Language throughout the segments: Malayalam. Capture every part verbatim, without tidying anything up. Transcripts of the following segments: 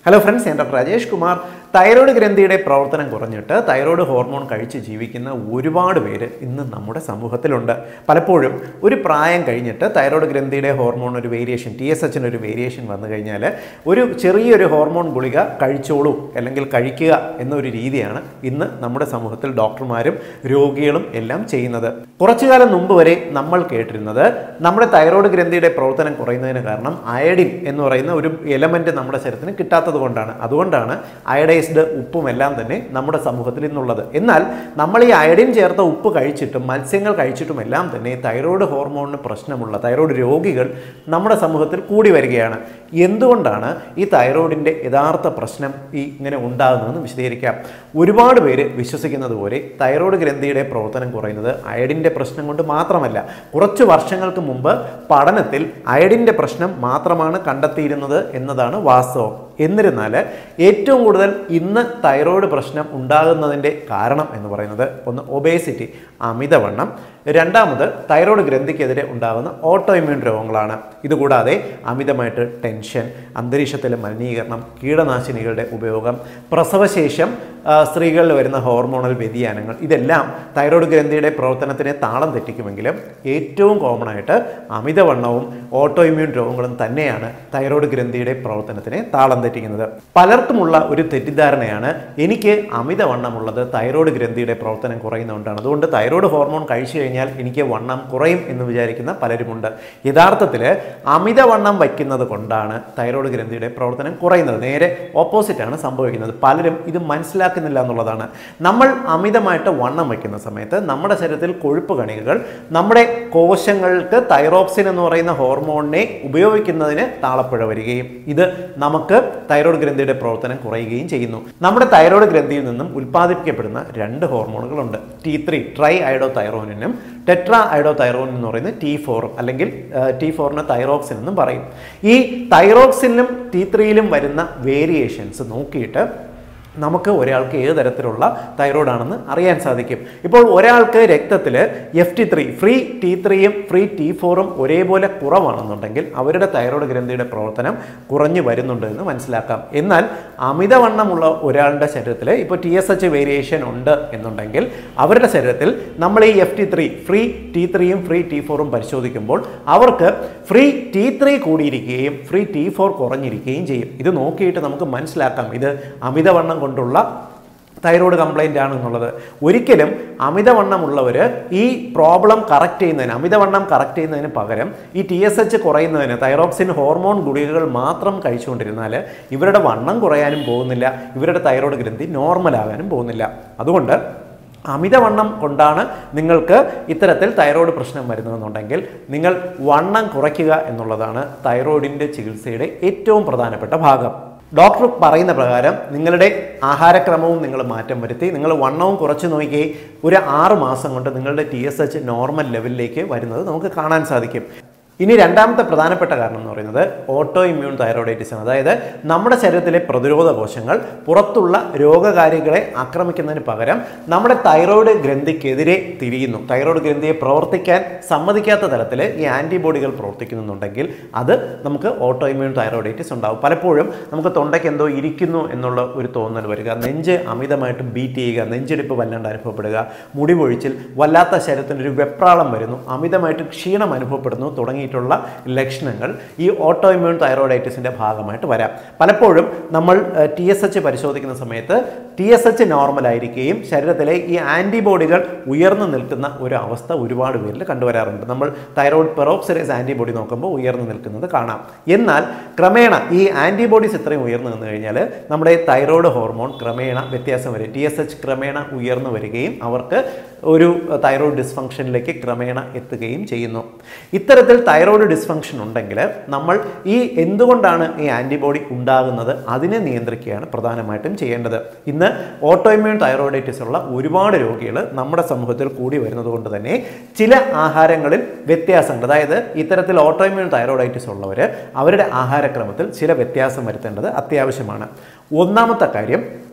ഹലോ ഫ്രണ്ട്സ്, ഞാൻ ഡോക്ടർ രാജേഷ് കുമാർ. തൈറോയ്ഡ് ഗ്രന്ഥിയുടെ പ്രവർത്തനം കുറഞ്ഞിട്ട് തൈറോയ്ഡ് ഹോർമോൺ കഴിച്ച് ജീവിക്കുന്ന ഒരുപാട് പേര് ഇന്ന് നമ്മുടെ സമൂഹത്തിലുണ്ട്. പലപ്പോഴും ഒരു പ്രായം കഴിഞ്ഞിട്ട് തൈറോയ്ഡ് ഗ്രന്ഥിയുടെ ഹോർമോൺ ഒരു വേരിയേഷൻ, ടി എസ് എച്ചിന് ഒരു വേരിയേഷൻ വന്നു കഴിഞ്ഞാൽ ഒരു ചെറിയൊരു ഹോർമോൺ ഗുളിക കഴിച്ചോളൂ അല്ലെങ്കിൽ കഴിക്കുക എന്നൊരു രീതിയാണ് ഇന്ന് നമ്മുടെ സമൂഹത്തിൽ ഡോക്ടർമാരും രോഗികളും എല്ലാം ചെയ്യുന്നത്. കുറച്ചു കാലം മുമ്പ് വരെ നമ്മൾ കേട്ടിരുന്നത് നമ്മുടെ തൈറോയ്ഡ് ഗ്രന്ഥിയുടെ പ്രവർത്തനം കുറയുന്നതിന് കാരണം അയഡിൻ എന്ന് പറയുന്ന ഒരു എലമെന്റ് നമ്മുടെ ശരീരത്തിന് കിട്ടാത്തത് കൊണ്ടാണ്. അതുകൊണ്ടാണ് അയഡൈസ്ഡ് ഉപ്പും എല്ലാം തന്നെ നമ്മുടെ സമൂഹത്തിൽ ഇന്നുള്ളത്. എന്നാൽ നമ്മൾ ഈ അയഡിൻ ചേർത്ത ഉപ്പ് കഴിച്ചിട്ടും മത്സ്യങ്ങൾ കഴിച്ചിട്ടും എല്ലാം തന്നെ തൈറോയ്ഡ് ഹോർമോണിന് പ്രശ്നമുള്ള തൈറോയ്ഡ് രോഗികൾ നമ്മുടെ സമൂഹത്തിൽ കൂടി വരികയാണ്. എന്തുകൊണ്ടാണ് ഈ തൈറോയ്ഡിൻ്റെ യഥാർത്ഥ പ്രശ്നം ഈ ഇങ്ങനെ ഉണ്ടാകുന്നതെന്ന് വിശദീകരിക്കാം. ഒരുപാട് പേര് വിശ്വസിക്കുന്നത് പോലെ തൈറോയ്ഡ് ഗ്രന്ഥിയുടെ പ്രവർത്തനം കുറയുന്നത് അയഡിൻ്റെ പ്രശ്നം കൊണ്ട് മാത്രമല്ല. കുറച്ച് വർഷങ്ങൾക്ക് മുമ്പ് പഠനത്തിൽ അയഡിൻ്റെ പ്രശ്നം മാത്രമാണ് കണ്ടെത്തിയിരുന്നത് എന്നതാണ് വാസ്തവം. എന്നിരുന്നാൽ ഏറ്റവും കൂടുതൽ ഇന്ന് തൈറോയ്ഡ് പ്രശ്നം ഉണ്ടാകുന്നതിൻ്റെ കാരണം എന്ന് പറയുന്നത് ഒന്ന് ഒബേസിറ്റി, അമിതവണ്ണം, രണ്ടാമത് തൈറോയ്ഡ് ഗ്രന്ഥിക്കെതിരെ ഉണ്ടാകുന്ന ഓട്ടോ ഇമ്മ്യൂൺ രോഗങ്ങളാണ്. ഇതുകൂടാതെ അമിതമായിട്ട് ടെൻഷൻ, അന്തരീക്ഷത്തിലെ മലിനീകരണം, കീടനാശിനികളുടെ ഉപയോഗം, പ്രസവശേഷം സ്ത്രീകളിൽ വരുന്ന ഹോർമോണൽ വ്യതിയാനങ്ങൾ, ഇതെല്ലാം തൈറോയ്ഡ് ഗ്രന്ഥിയുടെ പ്രവർത്തനത്തിനെ താളം തെറ്റിക്കുമെങ്കിലും ഏറ്റവും കോമൺ ആയിട്ട് അമിതവണ്ണവും ഓട്ടോ ഇമ്മ്യൂൺ രോഗങ്ങളും തന്നെയാണ് തൈറോയ്ഡ് ഗ്രന്ഥിയുടെ പ്രവർത്തനത്തിനെ താളം തെറ്റിക്കുന്നത്. പലർക്കുമുള്ള ഒരു തെറ്റിദ്ധാരണയാണ് എനിക്ക് അമിതവണ്ണമുള്ളത് തൈറോയ്ഡ് ഗ്രന്ഥിയുടെ പ്രവർത്തനം കുറയുന്നതുകൊണ്ടാണ്, അതുകൊണ്ട് തൈറോയ്ഡ് ഹോർമോൺ കഴിച്ചു കഴിഞ്ഞാൽ എനിക്ക് വണ്ണം കുറയും എന്ന് വിചാരിക്കുന്ന പലരുമുണ്ട്. യഥാർത്ഥത്തിൽ അമിതവണ്ണം വയ്ക്കുന്നത് കൊണ്ടാണ് തൈറോയ്ഡ് ഗ്രന്ഥിയുടെ പ്രവർത്തനം കുറയുന്നത്. നേരെ ഓപ്പോസിറ്റാണ് സംഭവിക്കുന്നത്. പലരും ഇത് മനസ്സിലാക്കുന്നില്ല എന്നുള്ളതാണ്. നമ്മൾ അമിതമായിട്ട് വണ്ണം വയ്ക്കുന്ന സമയത്ത് നമ്മുടെ ശരീരത്തിൽ കൊഴുപ്പ് കണികകൾ നമ്മുടെ കോശങ്ങൾക്ക് തൈറോക്സിൻ എന്ന് പറയുന്ന ഹോർമോണിനെ ഉപയോഗിക്കുന്നതിന് താളപ്പിഴ വരികയും ഇത് നമുക്ക് തൈറോയ്ഡ് ഗ്രന്ഥിയുടെ പ്രവർത്തനം കുറയുകയും ചെയ്യുന്നു. നമ്മുടെ തൈറോയ്ഡ് ഗ്രന്ഥിയിൽ നിന്നും ഉൽപ്പാദിപ്പിക്കപ്പെടുന്ന രണ്ട് ഹോർമോണുകളുണ്ട്. ടി ത്രീ ട്രൈ അയഡോ തൈറോണിനും ടെട്രാ അയഡോ തൈറോൺ എന്ന് പറയുന്ന ടി ഫോറും അല്ലെങ്കിൽ ടി ഫോറിന് തൈറോക്സിൻ എന്നും പറയും. ഈ തൈറോക്സിനും ടി ത്രീയിലും വരുന്ന വേരിയേഷൻസ് നോക്കിയിട്ട് നമുക്ക് ഒരാൾക്ക് ഏത് തരത്തിലുള്ള തൈറോയ്ഡ് ആണെന്ന് അറിയാൻ സാധിക്കും. ഇപ്പോൾ ഒരാൾക്ക് രക്തത്തിൽ F T three free T ത്രീയും ഫ്രീ ടി ഫോറും ഒരേപോലെ കുറവാണെന്നുണ്ടെങ്കിൽ അവരുടെ തൈറോയ്ഡ് ഗ്രന്ഥിയുടെ പ്രവർത്തനം കുറഞ്ഞു വരുന്നുണ്ട് എന്ന് മനസ്സിലാക്കാം. എന്നാൽ അമിതവണ്ണമുള്ള ഒരാളുടെ ശരീരത്തിൽ ഇപ്പോൾ ടി എസ് എച്ച് വേരിയേഷൻ ഉണ്ട് എന്നുണ്ടെങ്കിൽ അവരുടെ ശരീരത്തിൽ നമ്മൾ ഈ F T three free T ത്രീയും ഫ്രീ ടി ഫോറും പരിശോധിക്കുമ്പോൾ അവർക്ക് ഫ്രീ ടി ത്രീ കൂടിയിരിക്കുകയും ഫ്രീ ടി ഫോർ കുറഞ്ഞിരിക്കുകയും ചെയ്യും. ഇത് നോക്കിയിട്ട് നമുക്ക് മനസ്സിലാക്കാം ഇത് അമിതവണ്ണം കൊണ്ടുള്ള തൈറോയ്ഡ് കംപ്ലൈൻ്റ് ആണെന്നുള്ളത്. ഒരിക്കലും അമിതവണ്ണമുള്ളവർ ഈ പ്രോബ്ലം കറക്റ്റ് ചെയ്യുന്നതിന് അമിതവണ്ണം കറക്റ്റ് ചെയ്യുന്നതിന് പകരം ഈ ടി എസ് എച്ച് കുറയുന്നതിന് തൈറോക്സിൻ ഹോർമോൺ ഗുളികകൾ മാത്രം കഴിച്ചുകൊണ്ടിരുന്നാൽ ഇവരുടെ വണ്ണം കുറയാനും പോകുന്നില്ല, ഇവരുടെ തൈറോയ്ഡ് ഗ്രന്ഥി നോർമലാകാനും പോകുന്നില്ല. അതുകൊണ്ട് അമിതവണ്ണം കൊണ്ടാണ് നിങ്ങൾക്ക് ഇത്തരത്തിൽ തൈറോയ്ഡ് പ്രശ്നം വരുന്നതെന്നുണ്ടെങ്കിൽ നിങ്ങൾ വണ്ണം കുറയ്ക്കുക എന്നുള്ളതാണ് തൈറോയ്ഡിൻ്റെ ചികിത്സയുടെ ഏറ്റവും പ്രധാനപ്പെട്ട ഭാഗം. ഡോക്ടർ പറയുന്ന പ്രകാരം നിങ്ങളുടെ ആഹാരക്രമവും നിങ്ങൾ മാറ്റം വരുത്തി നിങ്ങൾ വണ്ണവും കുറച്ച് നോക്കി ഒരു ആറ് മാസം കൊണ്ട് നിങ്ങളുടെ ടി എസ് എച്ച് നോർമൽ ലെവലിലേക്ക് വരുന്നത് നമുക്ക് കാണാൻ സാധിക്കും. ഇനി രണ്ടാമത്തെ പ്രധാനപ്പെട്ട കാരണം എന്ന് പറയുന്നത് ഓട്ടോ ഇമ്മ്യൂൺ തൈറോയ്ഡൈറ്റിസ് ആണ്. അതായത് നമ്മുടെ ശരീരത്തിലെ പ്രതിരോധ കോശങ്ങൾ പുറത്തുള്ള രോഗകാരികളെ ആക്രമിക്കുന്നതിന് പകരം നമ്മുടെ തൈറോയ്ഡ് ഗ്രന്ഥിക്കെതിരെ തിരിയുന്നു. തൈറോയ്ഡ് ഗ്രന്ഥിയെ പ്രവർത്തിക്കാൻ സമ്മതിക്കാത്ത തരത്തിൽ ഈ ആൻറ്റിബോഡികൾ പ്രവർത്തിക്കുന്നുണ്ടെങ്കിൽ അത് നമുക്ക് ഓട്ടോ ഇമ്മ്യൂൺ തൈറോയ്ഡൈറ്റിസ് ഉണ്ടാകും. പലപ്പോഴും നമുക്ക് തൊണ്ടയ്ക്ക് എന്തോ ഇരിക്കുന്നു എന്നുള്ള ഒരു തോന്നൽ വരിക, നെഞ്ച് അമിതമായിട്ട് ബീറ്റ് ചെയ്യുക, നെഞ്ചെടുപ്പ് വല്ലാണ്ട് അനുഭവപ്പെടുക, മുടി പൊഴിച്ചിൽ, വല്ലാത്ത ശരീരത്തിനൊരു വെപ്രാളം വരുന്നു, അമിതമായിട്ട് ക്ഷീണം അനുഭവപ്പെടുന്നു തുടങ്ങി ലക്ഷണങ്ങൾ ഈ ഓട്ടോ ഇമ്മ്യൂൺ തൈറോയ്ഡൈറ്റിസിന്റെ ഭാഗമായിട്ട് വരാം. പലപ്പോഴും നമ്മൾ ടി എസ് എച്ച് പരിശോധിക്കുന്ന സമയത്ത് ടി എസ് എച്ച് നോർമൽ ആയിരിക്കുകയും ശരീരത്തിലെ ഈ ആന്റിബോഡികൾ ഉയർന്നു നിൽക്കുന്ന ഒരു അവസ്ഥ ഒരുപാട് പേരിൽ കണ്ടുവരാറുണ്ട്. നമ്മൾ തൈറോയ്ഡ് പെറോക്സിഡേസ് ആന്റിബോഡി നോക്കുമ്പോൾ ഉയർന്നു നിൽക്കുന്നത് കാണാം. എന്നാൽ ക്രമേണ ഈ ആന്റിബോഡീസ് ഇത്രയും ഉയർന്നു നിന്ന് കഴിഞ്ഞാൽ നമ്മുടെ തൈറോയ്ഡ് ഹോർമോൺ ക്രമേണ വ്യത്യാസം വരും. ടി എസ് എച്ച് ക്രമേണ ഉയർന്നു വരികയും അവർക്ക് ഒരു തൈറോയ്ഡ് ഡിസ്ഫങ്ഷനിലേക്ക് ക്രമേണ എത്തുകയും ചെയ്യുന്നു. ഇത്തരത്തിൽ തൈറോയ്ഡ് ഡിസ്ഫങ്ഷൻ ഉണ്ടെങ്കിൽ നമ്മൾ ഈ എന്തുകൊണ്ടാണ് ഈ ആൻറ്റിബോഡി ഉണ്ടാകുന്നത് അതിനെ നിയന്ത്രിക്കുകയാണ് പ്രധാനമായിട്ടും ചെയ്യേണ്ടത്. ഇന്ന് ഓട്ടോ ഇമ്മ്യൂൺ തൈറോയ്ഡൈറ്റിസ് ഉള്ള ഒരുപാട് രോഗികൾ നമ്മുടെ സമൂഹത്തിൽ കൂടി വരുന്നത് കൊണ്ട് തന്നെ ചില ആഹാരങ്ങളിൽ വ്യത്യാസമുണ്ട്. അതായത് ഇത്തരത്തിൽ ഓട്ടോ ഇമ്മ്യൂൺ തൈറോയ്ഡൈറ്റിസ് ഉള്ളവർ അവരുടെ ആഹാരക്രമത്തിൽ ചില വ്യത്യാസം വരുത്തേണ്ടത് അത്യാവശ്യമാണ്. ഒന്നാമത്തെ കാര്യം,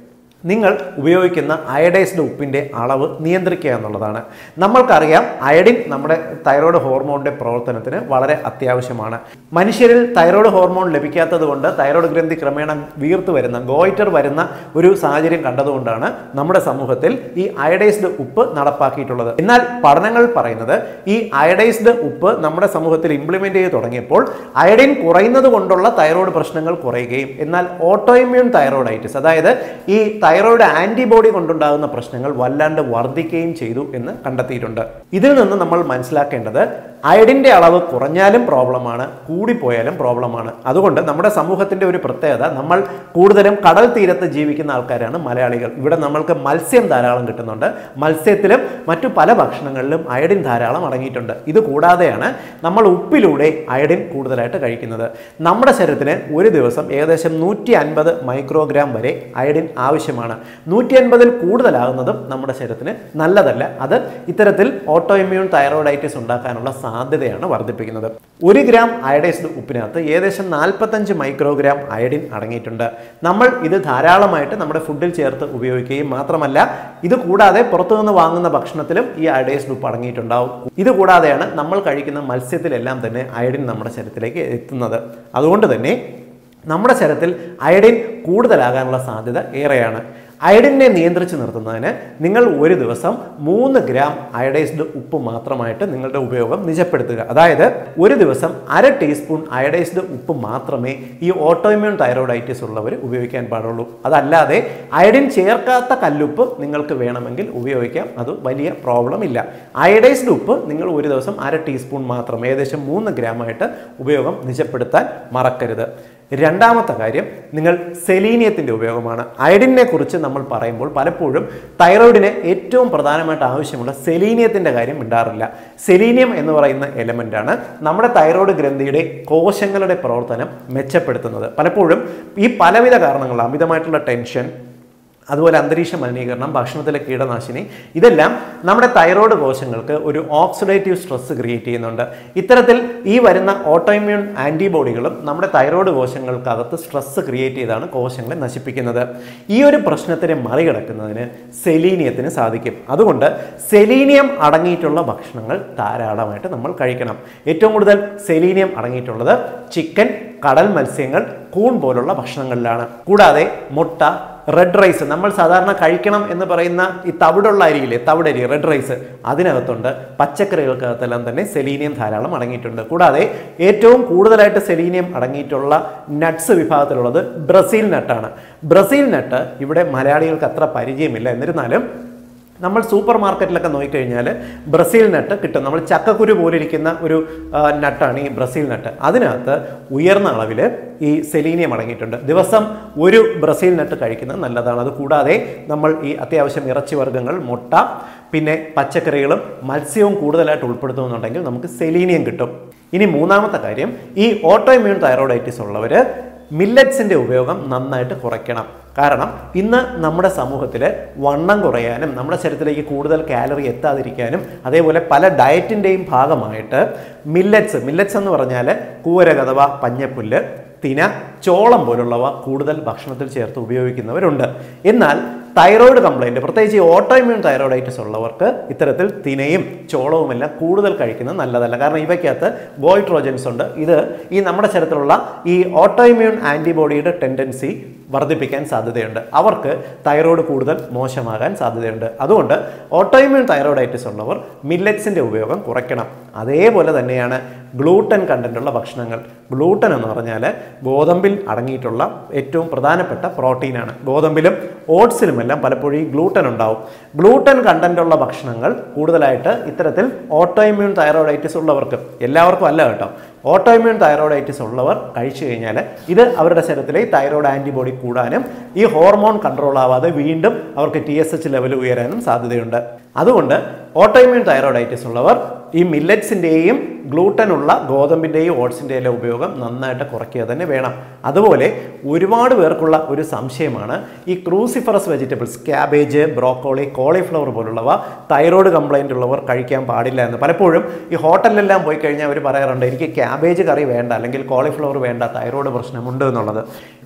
നിങ്ങൾ ഉപയോഗിക്കുന്ന അയഡൈസ്ഡ് ഉപ്പിൻ്റെ അളവ് നിയന്ത്രിക്കുക എന്നുള്ളതാണ്. നമ്മൾക്കറിയാം അയഡിൻ നമ്മുടെ തൈറോയ്ഡ് ഹോർമോണിൻ്റെ പ്രവർത്തനത്തിന് വളരെ അത്യാവശ്യമാണ്. മനുഷ്യരിൽ തൈറോയ്ഡ് ഹോർമോൺ ലഭിക്കാത്തത് കൊണ്ട് തൈറോയ്ഡ് ഗ്രന്ഥി ക്രമേണ വീർത്ത് വരുന്ന ഗോയിറ്റർ വരുന്ന ഒരു സാഹചര്യം കണ്ടതുകൊണ്ടാണ് നമ്മുടെ സമൂഹത്തിൽ ഈ അയഡൈസ്ഡ് ഉപ്പ് നടപ്പാക്കിയിട്ടുള്ളത്. എന്നാൽ പഠനങ്ങൾ പറയുന്നത് ഈ അയഡൈസ്ഡ് ഉപ്പ് നമ്മുടെ സമൂഹത്തിൽ ഇംപ്ലിമെന്റ് ചെയ്ത് തുടങ്ങിയപ്പോൾ അയഡിൻ കുറയുന്നത് കൊണ്ടുള്ള തൈറോയ്ഡ് പ്രശ്നങ്ങൾ കുറയുകയും എന്നാൽ ഓട്ടോഇമ്മ്യൂൺ തൈറോയ്ഡൈറ്റിസ്, അതായത് ഈ തൈറോയ്ഡ് ആന്റിബോഡി കൊണ്ടുണ്ടാകുന്ന പ്രശ്നങ്ങൾ വല്ലാണ്ട് വർദ്ധിക്കുകയും ചെയ്തു എന്ന് കണ്ടെത്തിയിട്ടുണ്ട്. ഇതിൽ നിന്ന് നമ്മൾ മനസ്സിലാക്കേണ്ടത് അയഡിൻ്റെ അളവ് കുറഞ്ഞാലും പ്രോബ്ലമാണ്, കൂടിപ്പോയാലും പ്രോബ്ലമാണ്. അതുകൊണ്ട് നമ്മുടെ സമൂഹത്തിൻ്റെ ഒരു പ്രത്യേകത, നമ്മൾ കൂടുതലും കടൽ തീരത്ത് ജീവിക്കുന്ന ആൾക്കാരാണ് മലയാളികൾ. ഇവിടെ നമ്മൾക്ക് മത്സ്യം ധാരാളം കിട്ടുന്നുണ്ട്. മത്സ്യത്തിലും മറ്റു പല ഭക്ഷണങ്ങളിലും അയഡിൻ ധാരാളം അടങ്ങിയിട്ടുണ്ട്. ഇത് കൂടാതെയാണ് നമ്മൾ ഉപ്പിലൂടെ അയഡിൻ കൂടുതലായിട്ട് കഴിക്കുന്നത്. നമ്മുടെ ശരീരത്തിന് ഒരു ദിവസം ഏകദേശം നൂറ്റി അൻപത് മൈക്രോഗ്രാം വരെ അയഡിൻ ആവശ്യമാണ്. നൂറ്റി അൻപതിൽ കൂടുതലാകുന്നതും നമ്മുടെ ശരീരത്തിന് നല്ലതല്ല. അത് ഇത്തരത്തിൽ ഓട്ടോ ഇമ്മ്യൂൺ തൈറോയ്ഡൈറ്റിസ് ഉണ്ടാക്കാനുള്ള സാധ്യതയാണ് വർദ്ധിപ്പിക്കുന്നത്. ഒരു ഗ്രാം അയഡൈസ്ഡ് ഉപ്പിനകത്ത് ഏകദേശം നാൽപ്പത്തഞ്ച് മൈക്രോഗ്രാം അയഡിൻ അടങ്ങിയിട്ടുണ്ട്. നമ്മൾ ഇത് ധാരാളമായിട്ട് നമ്മുടെ ഫുഡിൽ ചേർത്ത് ഉപയോഗിക്കുകയും മാത്രമല്ല, ഇത് കൂടാതെ പുറത്തുനിന്ന് വാങ്ങുന്ന ഭക്ഷണത്തിലും ഈ അയഡൈസ്ഡ് ഉപ്പ് അടങ്ങിയിട്ടുണ്ടാവും. ഇത് കൂടാതെയാണ് നമ്മൾ കഴിക്കുന്ന മത്സ്യത്തിലെല്ലാം തന്നെ അയഡിൻ നമ്മുടെ ശരീരത്തിലേക്ക് എത്തുന്നത്. അതുകൊണ്ട് തന്നെ നമ്മുടെ ശരീരത്തിൽ അയഡിൻ കൂടുതലാകാനുള്ള സാധ്യത ഏറെയാണ്. അയഡിനെ നിയന്ത്രിച്ച് നിർത്തുന്നതിന് നിങ്ങൾ ഒരു ദിവസം മൂന്ന് ഗ്രാം അയഡൈസ്ഡ് ഉപ്പ് മാത്രമായിട്ട് നിങ്ങളുടെ ഉപയോഗം നിജപ്പെടുത്തുക. അതായത് ഒരു ദിവസം അര ടീസ്പൂൺ അയഡൈസ്ഡ് ഉപ്പ് മാത്രമേ ഈ ഓട്ടോഇമ്മ്യൂൺ തൈറോയ്ഡൈറ്റിസ് ഉള്ളവർ ഉപയോഗിക്കാൻ പാടുള്ളൂ. അതല്ലാതെ അയഡിൻ ചേർക്കാത്ത കല്ലുപ്പ് നിങ്ങൾക്ക് വേണമെങ്കിൽ ഉപയോഗിക്കാം, അത് വലിയ പ്രോബ്ലം ഇല്ല. അയഡൈസ്ഡ് ഉപ്പ് നിങ്ങൾ ഒരു ദിവസം അര ടീസ്പൂൺ മാത്രം, ഏകദേശം മൂന്ന് ഗ്രാം ആയിട്ട് ഉപയോഗം നിജപ്പെടുത്താൻ മറക്കരുത്. രണ്ടാമത്തെ കാര്യം നിങ്ങൾ സെലീനിയത്തിൻ്റെ ഉപയോഗമാണ്. അയഡിനെ കുറിച്ച് നമ്മൾ പറയുമ്പോൾ പലപ്പോഴും തൈറോയിഡിന് ഏറ്റവും പ്രധാനമായിട്ട് ആവശ്യമുള്ള സെലീനിയത്തിൻ്റെ കാര്യം ഉണ്ടാറില്ല. സെലീനിയം എന്ന് പറയുന്ന എലമെൻ്റാണ് നമ്മുടെ തൈറോയ്ഡ് ഗ്രന്ഥിയുടെ കോശങ്ങളുടെ പ്രവർത്തനം മെച്ചപ്പെടുത്തുന്നത്. പലപ്പോഴും ഈ പലവിധ കാരണങ്ങൾ, അമിതമായിട്ടുള്ള ടെൻഷൻ, അതുപോലെ അന്തരീക്ഷ മലിനീകരണം, ഭക്ഷണത്തിലെ കീടനാശിനി, ഇതെല്ലാം നമ്മുടെ തൈറോയ്ഡ് കോശങ്ങൾക്ക് ഒരു ഓക്സിഡേറ്റീവ് സ്ട്രെസ് ക്രിയേറ്റ് ചെയ്യുന്നുണ്ട്. ഇത്തരത്തിൽ ഈ വരുന്ന ഓട്ടോഇമ്മ്യൂൺ ആൻറ്റിബോഡികളും നമ്മുടെ തൈറോയ്ഡ് കോശങ്ങൾക്കകത്ത് സ്ട്രെസ് ക്രിയേറ്റ് ചെയ്താണ് കോശങ്ങളെ നശിപ്പിക്കുന്നത്. ഈ ഒരു പ്രശ്നത്തിനെ മറികടക്കുന്നതിന് സെലീനിയത്തിന് സാധിക്കും. അതുകൊണ്ട് സെലീനിയം അടങ്ങിയിട്ടുള്ള ഭക്ഷണങ്ങൾ ധാരാളമായിട്ട് നമ്മൾ കഴിക്കണം. ഏറ്റവും കൂടുതൽ സെലീനിയം അടങ്ങിയിട്ടുള്ളത് ചിക്കൻ, കടൽ മത്സ്യങ്ങൾ, കൂൺ പോലുള്ള ഭക്ഷണങ്ങളിലാണ്. കൂടാതെ മുട്ട, റെഡ് റൈസ്, നമ്മൾ സാധാരണ കഴിക്കണം എന്ന് പറയുന്ന ഈ തവിടുള്ള അരിയില്ലേ, തവിടരി, റെഡ് റൈസ്, അതിനകത്തുണ്ട്. പച്ചക്കറികൾക്കകത്തെല്ലാം തന്നെ സെലീനിയം ധാരാളം അടങ്ങിയിട്ടുണ്ട്. കൂടാതെ ഏറ്റവും കൂടുതലായിട്ട് സെലീനിയം അടങ്ങിയിട്ടുള്ള നട്ട്സ് വിഭാഗത്തിലുള്ളത് ബ്രസീൽ നട്ടാണ്. ബ്രസീൽ നട്ട് ഇവിടെ മലയാളികൾക്ക് അത്ര പരിചയമില്ല. എന്നിരുന്നാലും നമ്മൾ സൂപ്പർ മാർക്കറ്റിലൊക്കെ നോക്കിക്കഴിഞ്ഞാൽ ബ്രസീൽ നട്ട് കിട്ടും. നമ്മൾ ചക്കക്കുരു പോലിരിക്കുന്ന ഒരു നട്ടാണ് ഈ ബ്രസീൽ നട്ട്. അതിനകത്ത് ഉയർന്ന അളവിൽ ഈ സെലീനിയം അടങ്ങിയിട്ടുണ്ട്. ദിവസം ഒരു ബ്രസീൽ നട്ട് കഴിക്കുന്നത് നല്ലതാണ്. അത് കൂടാതെ നമ്മൾ ഈ അത്യാവശ്യം ഇറച്ചി വർഗ്ഗങ്ങൾ, മുട്ട, പിന്നെ പച്ചക്കറികളും മത്സ്യവും കൂടുതലായിട്ട് ഉൾപ്പെടുത്തുന്നുണ്ടെങ്കിൽ നമുക്ക് സെലീനിയം കിട്ടും. ഇനി മൂന്നാമത്തെ കാര്യം, ഈ ഓട്ടോ ഇമ്മ്യൂൺ തൈറോയ്ഡൈറ്റിസ് ഉള്ളവർ മില്ലറ്റ്സിൻ്റെ ഉപയോഗം നന്നായിട്ട് കുറയ്ക്കണം. കാരണം ഇന്ന് നമ്മുടെ സമൂഹത്തിൽ വണ്ണം കുറയാനും നമ്മുടെ ശരീരത്തിലേക്ക് കൂടുതൽ കാലറി എത്താതിരിക്കാനും അതേപോലെ പല ഡയറ്റിൻ്റെയും ഭാഗമായിട്ട് മില്ലറ്റ്സ് മില്ലറ്റ്സ് എന്ന് പറഞ്ഞാൽ കൂരക അഥവാ പഞ്ഞപ്പുല്ല്, തിന, ചോളം പോലുള്ളവ കൂടുതൽ ഭക്ഷണത്തിൽ ചേർത്ത് ഉപയോഗിക്കുന്നവരുണ്ട്. എന്നാൽ തൈറോയ്ഡ് കംപ്ലൈൻറ്റ്, പ്രത്യേകിച്ച് ഈ ഓട്ടോ ഇമ്മ്യൂൺ തൈറോയ്ഡൈറ്റിസ് ഉള്ളവർക്ക് ഇത്തരത്തിൽ തിനയും ചോളവുമെല്ലാം കൂടുതൽ കഴിക്കുന്നത് നല്ലതല്ല. കാരണം ഇവയ്ക്കകത്ത് ഗോയിട്രോജൻസ് ഉണ്ട്. ഇത് ഈ നമ്മുടെ ശരീരത്തിലുള്ള ഈ ഓട്ടോ ഇമ്മ്യൂൺ ആൻറ്റിബോഡിയുടെ ടെൻഡൻസി വർദ്ധിപ്പിക്കാൻ സാധ്യതയുണ്ട്. അവർക്ക് തൈറോയ്ഡ് കൂടുതൽ മോശമാകാൻ സാധ്യതയുണ്ട്. അതുകൊണ്ട് ഓട്ടോ ഇമ്മ്യൂൺ തൈറോയ്ഡൈറ്റിസ് ഉള്ളവർ മില്ലറ്റ്സിൻ്റെ ഉപയോഗം കുറയ്ക്കണം. അതേപോലെ തന്നെയാണ് ഗ്ലൂട്ടൻ കണ്ടൻറ്റുള്ള ഭക്ഷണങ്ങൾ. ഗ്ലൂട്ടൻ എന്ന് പറഞ്ഞാൽ ഗോതമ്പിൽ അടങ്ങിയിട്ടുള്ള ഏറ്റവും പ്രധാനപ്പെട്ട പ്രോട്ടീനാണ്. ഗോതമ്പിലും ഓട്സിലുമെല്ലാം പലപ്പോഴും ഈ ഗ്ലൂട്ടൻ ഉണ്ടാവും. ഗ്ലൂട്ടൻ കണ്ടൻറ്റുള്ള ഭക്ഷണങ്ങൾ കൂടുതലായിട്ട് ഇത്തരത്തിൽ ഓട്ടോ ഇമ്മ്യൂൺ തൈറോയ്ഡൈറ്റിസ് ഉള്ളവർക്ക്, എല്ലാവർക്കും അല്ല കേട്ടോ, ഓട്ടോ ഇമ്മ്യൂൺ തൈറോയ്ഡൈറ്റിസ് ഉള്ളവർ കഴിച്ചു കഴിഞ്ഞാൽ ഇത് അവരുടെ ശരീരത്തിലെ തൈറോയ്ഡ് ആൻറ്റിബോഡി കൂടാനും ഈ ഹോർമോൺ കൺട്രോൾ ആവാതെ വീണ്ടും അവർക്ക് ടി എസ് എച്ച് ലെവൽ ഉയരാനും സാധ്യതയുണ്ട്. അതുകൊണ്ട് ഓട്ടോ ഇമ്മ്യൂൺ തൈറോയ്ഡൈറ്റിസ് ഉള്ളവർ ഈ മില്ലറ്റ്സിൻ്റെയും ഗ്ലൂട്ടനുള്ള ഗോതമ്പിൻ്റെയും ഓട്സിൻ്റെയും ഉപയോഗം നന്നായിട്ട് കുറയ്ക്കുക തന്നെ വേണം. അതുപോലെ ഒരുപാട് പേർക്കുള്ള ഒരു സംശയമാണ് ഈ cruciferous vegetables, cabbage, broccoli, cauliflower പോലുള്ളവ തൈറോയ്ഡ് കംപ്ലൈൻ്റ് ഉള്ളവർ കഴിക്കാൻ പാടില്ല എന്ന്. പലപ്പോഴും ഈ ഹോട്ടലിലെല്ലാം പോയി കഴിഞ്ഞാൽ അവർ പറയാറുണ്ട് എനിക്ക് ക്യാബേജ് കറി വേണ്ട അല്ലെങ്കിൽ കോളിഫ്ലവർ വേണ്ട, തൈറോയ്ഡ് പ്രശ്നമുണ്ട് എന്നുള്ളത്.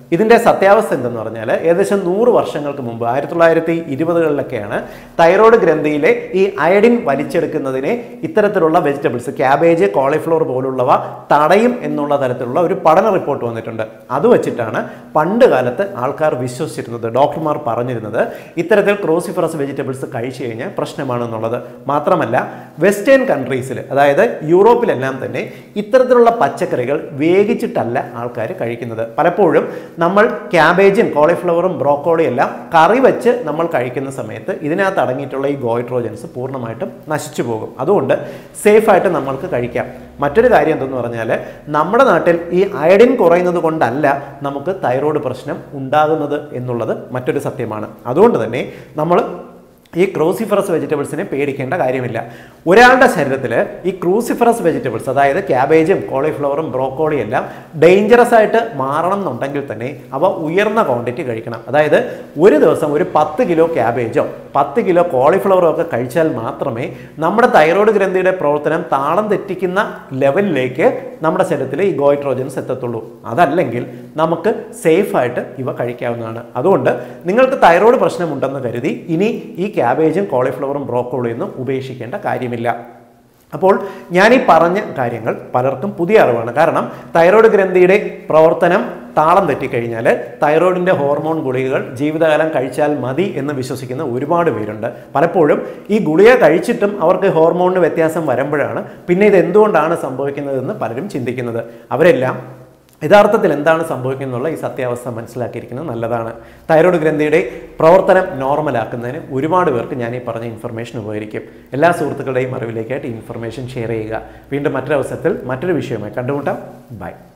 ഇതിൻ്റെ സത്യാവസ്ഥ എന്തെന്ന് പറഞ്ഞാൽ ഏകദേശം നൂറ് വർഷങ്ങൾക്ക് മുമ്പ് ആയിരത്തി തൊള്ളായിരത്തി ഇരുപതുകളിലൊക്കെയാണ് തൈറോയ്ഡ് ഗ്രന്ഥിയിലെ ഈ അയഡിൻ വലിച്ചെടുക്കുന്നതിനെ ഇത്തരത്തിലുള്ള വെജിറ്റബിൾസ് ക്യാബേജ് കോളിഫ്ലവർ പോലുള്ളവ തടയും എന്നുള്ള തരത്തിലുള്ള ഒരു പഠന റിപ്പോർട്ട് വന്നിട്ടുണ്ട്. അത് വെച്ചിട്ടാണ് പണ്ട് കാലത്ത് ആൾക്കാർ വിശ്വസിച്ചിരുന്നത്, ഡോക്ടർമാർ പറഞ്ഞിരുന്നത് ഇത്തരത്തിൽ ക്രൂസിഫറസ് വെജിറ്റബിൾസ് കഴിച്ചു കഴിഞ്ഞാൽ പ്രശ്നമാണെന്നുള്ളത്. മാത്രമല്ല വെസ്റ്റേൺ കൺട്രീസിൽ, അതായത് യൂറോപ്പിലെല്ലാം തന്നെ ഇത്തരത്തിലുള്ള പച്ചക്കറികൾ വേവിച്ചിട്ടല്ല ആൾക്കാർ കഴിക്കുന്നത്. പലപ്പോഴും നമ്മൾ ക്യാബേജും കോളിഫ്ലവറും ബ്രോക്കോളിയും എല്ലാം കറി വെച്ച് നമ്മൾ കഴിക്കുന്ന സമയത്ത് ഇതിനകത്ത് അടങ്ങിയിട്ടുള്ള ഈ ഗോയിട്രോജൻസ് പൂർണ്ണമായിട്ടും നശിച്ചു പോകും. അതുകൊണ്ട് സേഫായിട്ട് നമ്മൾക്ക് കഴിക്കാം. മറ്റൊരു കാര്യം എന്തെന്ന് പറഞ്ഞാൽ നമ്മുടെ നാട്ടിൽ ഈ അയഡിൻ കുറയുന്നത് കൊണ്ടല്ല നമുക്ക് തൈറോയ്ഡ് പ്രശ്നം ഉണ്ടാകുന്നത് എന്നുള്ളത് മറ്റൊരു സത്യമാണ്. അതുകൊണ്ട് തന്നെ നമ്മൾ ഈ ക്രൂസിഫറസ് വെജിറ്റബിൾസിനെ പേടിക്കേണ്ട കാര്യമില്ല. ഒരാളുടെ ശരീരത്തിൽ ഈ ക്രൂസിഫറസ് വെജിറ്റബിൾസ്, അതായത് ക്യാബേജും കോളിഫ്ലവറും ബ്രോക്കോളിയും എല്ലാം ഡേഞ്ചറസ് ആയിട്ട് മാറണം എന്നുണ്ടെങ്കിൽ തന്നെ അവ ഉയർന്ന ക്വാണ്ടിറ്റി കഴിക്കണം. അതായത് ഒരു ദിവസം ഒരു പത്ത് കിലോ ക്യാബേജോ പത്ത് കിലോ കോളിഫ്ലവറോ ഒക്കെ കഴിച്ചാൽ മാത്രമേ നമ്മുടെ തൈറോയ്ഡ് ഗ്രന്ഥിയുടെ പ്രവർത്തനം താളം തെറ്റിക്കുന്ന ലെവലിലേക്ക് നമ്മുടെ ശരീരത്തിൽ ഈ ഗോയിട്രോജൻസ് എത്തത്തുള്ളൂ. അതല്ലെങ്കിൽ നമുക്ക് സേഫായിട്ട് ഇവ കഴിക്കാവുന്നതാണ്. അതുകൊണ്ട് നിങ്ങൾക്ക് തൈറോയ്ഡ് പ്രശ്നമുണ്ടെന്ന് കരുതി ഇനി ഈ ക്യാബേജും കോളിഫ്ലവറും ബ്രോക്കോളിയും ഒന്നും ഉപേക്ഷിക്കേണ്ട കാര്യമില്ല. അപ്പോൾ ഞാൻ ഈ പറഞ്ഞ കാര്യങ്ങൾ പലർക്കും പുതിയ അറിവാണ്. കാരണം തൈറോയ്ഡ് ഗ്രന്ഥിയുടെ പ്രവർത്തനം താളം തെറ്റിക്കഴിഞ്ഞാൽ തൈറോയിഡിൻ്റെ ഹോർമോൺ ഗുളികകൾ ജീവിതകാലം കഴിച്ചാൽ മതി എന്ന് വിശ്വസിക്കുന്ന ഒരുപാട് പേരുണ്ട്. പലപ്പോഴും ഈ ഗുളിക കഴിച്ചിട്ടും അവർക്ക് ഹോർമോണിന് വ്യത്യാസം വരുമ്പോഴാണ് പിന്നെ ഇത് എന്തുകൊണ്ടാണ് സംഭവിക്കുന്നതെന്ന് പലരും ചിന്തിക്കുന്നത്. അവരെല്ലാം യഥാർത്ഥത്തിൽ എന്താണ് സംഭവിക്കുന്നതെന്നുള്ള ഈ സത്യാവസ്ഥ മനസ്സിലാക്കിയിരിക്കുന്നത് നല്ലതാണ്. തൈറോയ്ഡ് ഗ്രന്ഥിയുടെ പ്രവർത്തനം നോർമലാക്കുന്നതിന് ഒരുപാട് പേർക്ക് ഞാൻ ഈ പറഞ്ഞ ഇൻഫർമേഷൻ ഉപകരിക്കും. എല്ലാ സുഹൃത്തുക്കളുടെയും അറിവിലേക്കായിട്ട് ഈ ഇൻഫർമേഷൻ ഷെയർ ചെയ്യുക. വീണ്ടും മറ്റൊരു അവസരത്തിൽ മറ്റൊരു വിഷയവുമായി കണ്ടുമുട്ടാം. ബൈ.